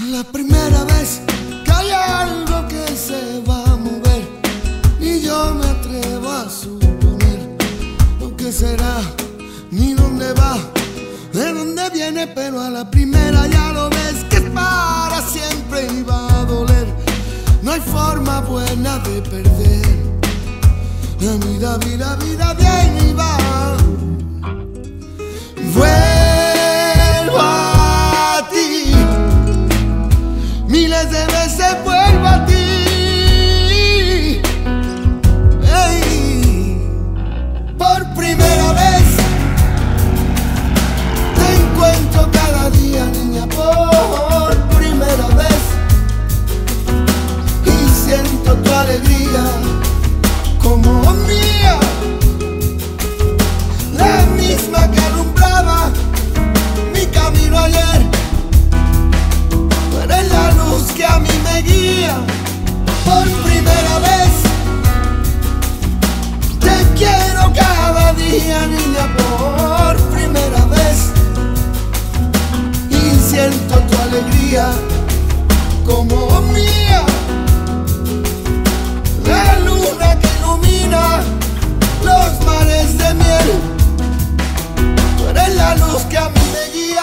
La primera vez que hay algo que se va a mover y yo me atrevo a suponer lo que será, ni dónde va, de dónde viene, pero a la primera ya lo ves que es para siempre y va a doler. No hay forma buena de perder. La vida viene y va. Vuelvo a ti. Miles de veces vuelvo a ti. Hey. Por primera vez te encuentro cada día, niña, por primera vez. Y siento tu alegría como mía, la misma que alumbraba mi camino ayer. Tú eres la luz que a mí me guía. Por primera vez te quiero cada día, niña, por primera vez. Y siento tu alegría como mía, la luna que ilumina los mares de miel. Tú eres la luz que a mí me guía.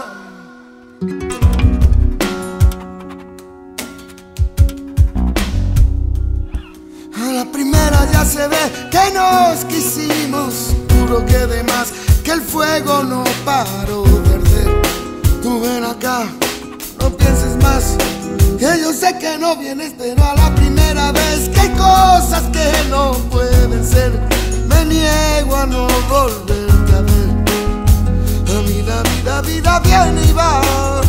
A la primera ya se ve que nos quisimos, juro que de más, que el fuego no paró de arder. Tú ven acá, no pienses más, que yo sé que no vienes, pero a la primera vez que hay cosas que no pueden ser, me niego a no volverte a ver. La vida viene y va.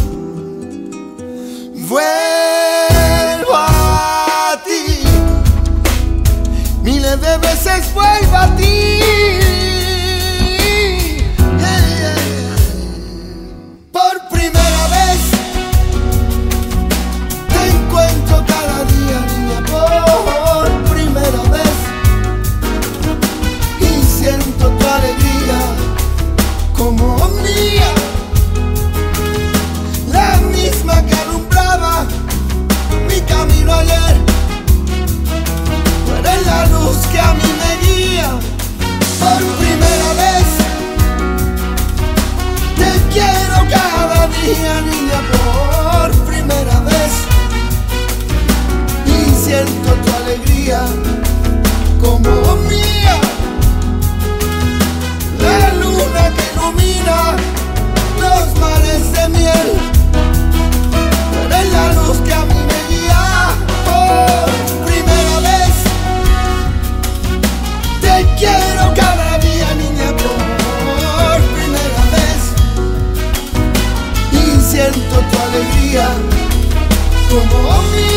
Vuelvo a ti. Miles de veces vuelvo a ti. Por primera vez te encuentro cada día, niña, por primera vez. Y siento tu alegría como mía, la misma que alumbraba mi camino ayer. Tú eres la luz que a mí me guía. Por primera vez te quiero cada día, niña, por primera vez. Y siento tu alegría como mía, la luna que ilumina los mares de miel. Tú eres la luz que a mí me guía. Por primera vez te quiero cada día, niña, por primera vez. Y siento tu alegría como mía.